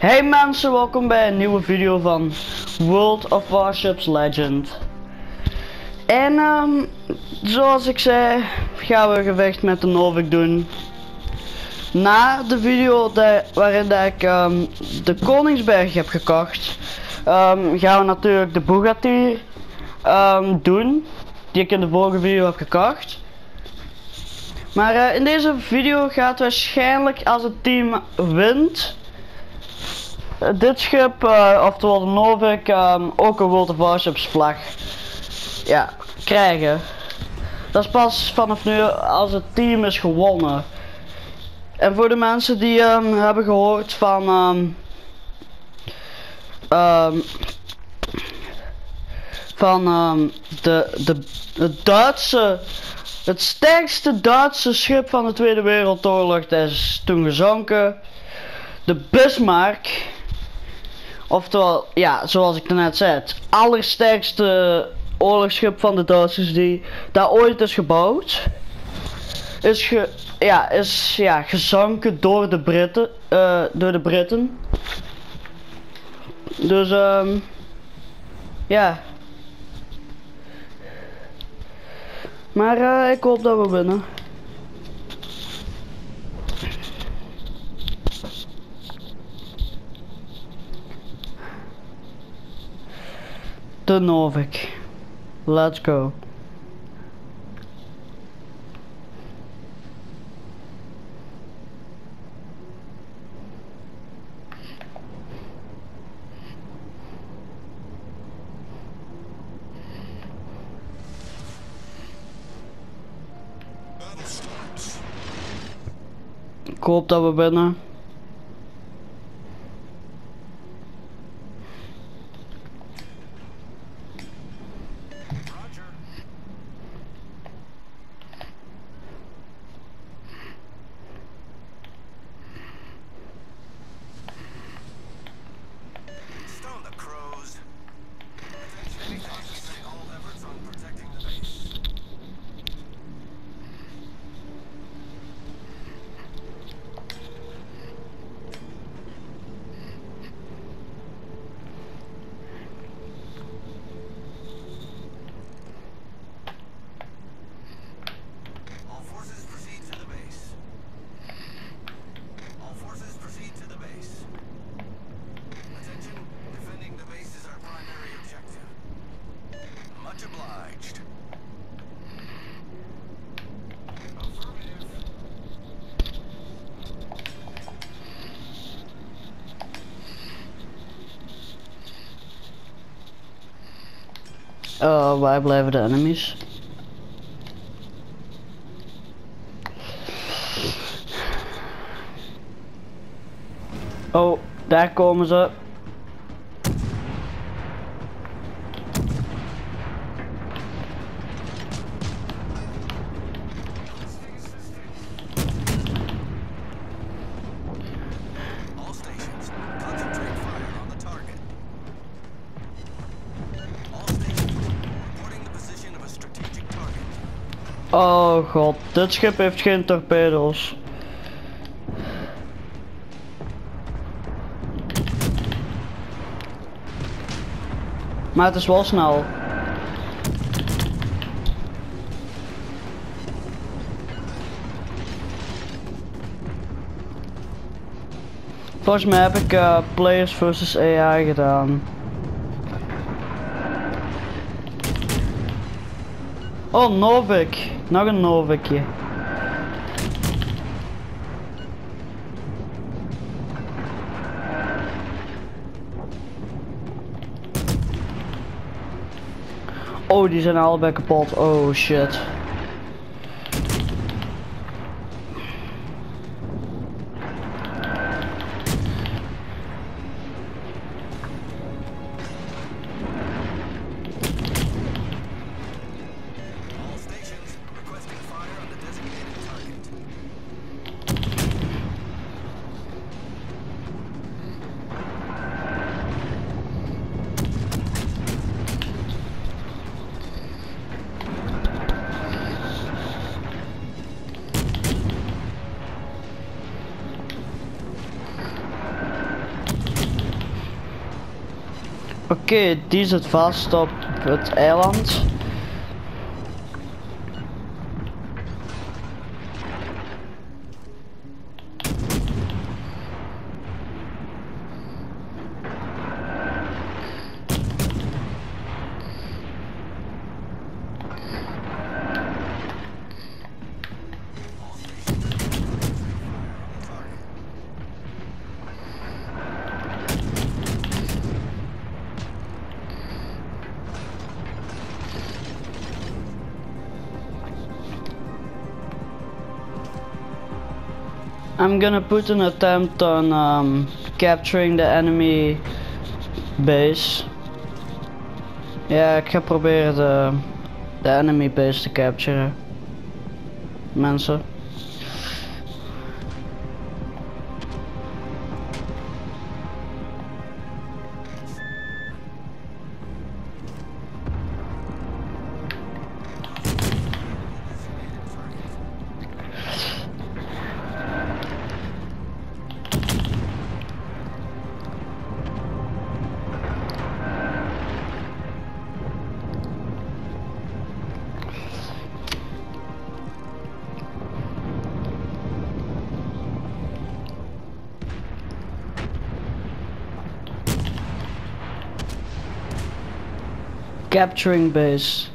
Hey mensen, welkom bij een nieuwe video van World of Warships Legend. En zoals ik zei, gaan we een gevecht met de Novik doen. Na de video waarin ik de Koningsberg heb gekocht, gaan we natuurlijk de Bugatti doen, die ik in de vorige video heb gekocht. Maar in deze video gaat waarschijnlijk, als het team wint, dit schip, oftewel de Novik, ook een World of Warships vlag krijgen. Dat is pas vanaf nu als het team is gewonnen. En voor de mensen die hebben gehoord van het sterkste Duitse schip van de Tweede Wereldoorlog, dat is toen gezonken. De Bismarck. Oftewel, ja, zoals ik net zei, het allersterkste oorlogsschip van de Duitsers die daar ooit is gebouwd. Is gezonken door de Britten. Dus ja. Maar ik hoop dat we winnen. De Novik. Let's go. Ik hoop dat we winnen. Waar blijven de enemies? Oh, daar komen ze. Oh god, dit schip heeft geen torpedo's. Maar het is wel snel. Volgens mij heb ik players versus AI gedaan. Oh, Novik. Nog een Novikje. Oh, die zijn allebei kapot. Oh shit. Oké, die zit vast op het eiland. I'm gonna put an attempt on capturing the enemy base. Ja, ik ga proberen de enemy base te capturen. Mensen. Capturing base.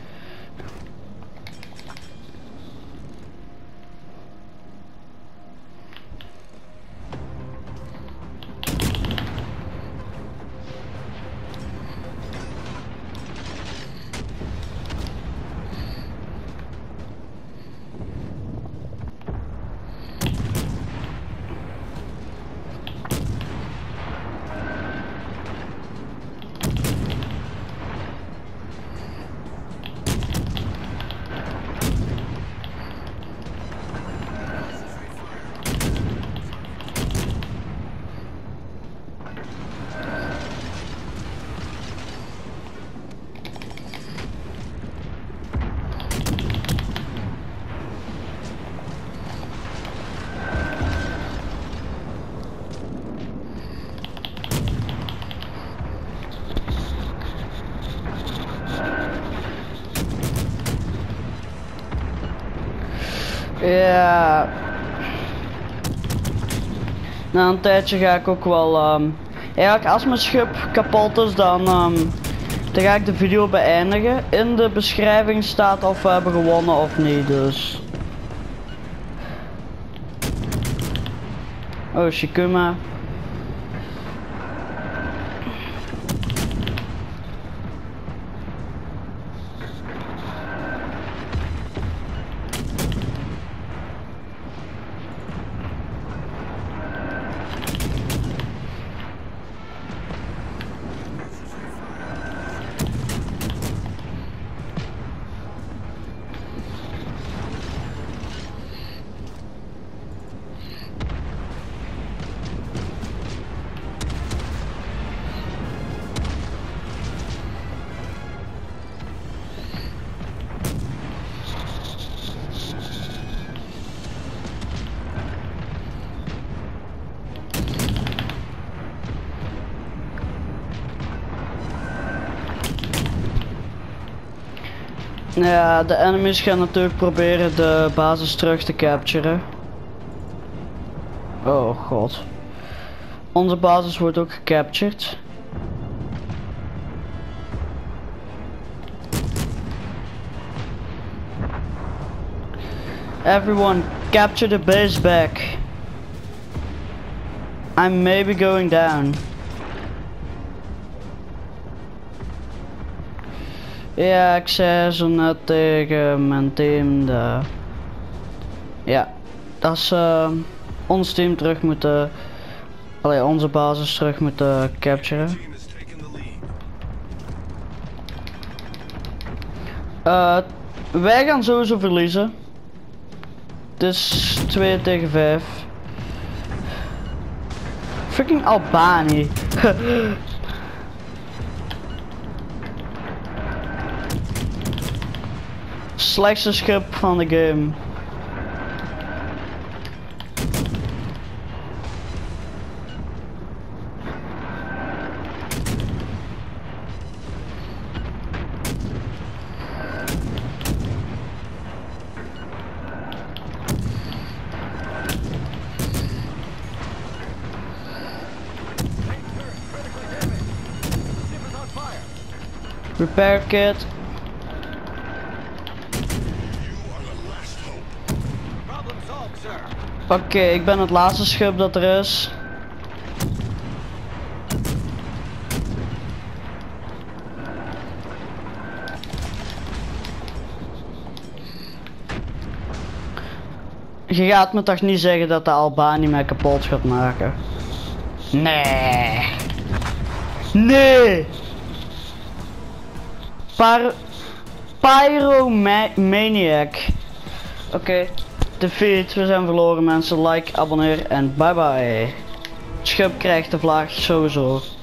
Ja. Na een tijdje ga ik ook wel eigenlijk als mijn schip kapot is dan ga ik de video beëindigen. In de beschrijving staat of we hebben gewonnen of niet, dus. Oh, Shikuma. Ja, de enemies gaan natuurlijk proberen de basis terug te capturen. Oh god. Onze basis wordt ook gecaptured. Everyone, capture the base back. I'm maybe going down. Ja, ik zei zo net tegen mijn team dat... Ja, dat ze ons team terug moeten... Allee, onze basis terug moeten capturen. Wij gaan sowieso verliezen. Het is 2 tegen 5. Fucking Albanië. Slechtste schip van de game. Repair kit. Oké, ik ben het laatste schip dat er is. Je gaat me toch niet zeggen dat de Albani mij kapot gaat maken? Nee. Nee. Pyromaniac. Oké. Defeat. We zijn verloren mensen. Like, abonneer en bye bye. Het schip krijgt de vlag sowieso.